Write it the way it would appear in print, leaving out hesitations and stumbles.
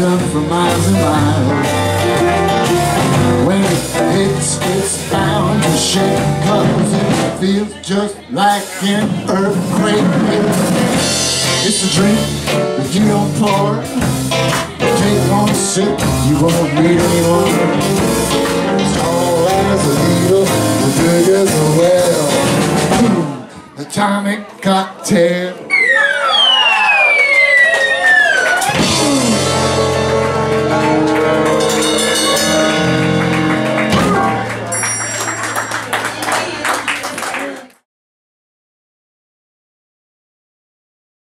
done for miles and miles. When it hits, it's bound to shake, 'cause it feels just like an earthquake. It's a drink that you don't pour. Take one sip, you won't need any more. Tall as a needle, as big as a well. Atomic cocktail.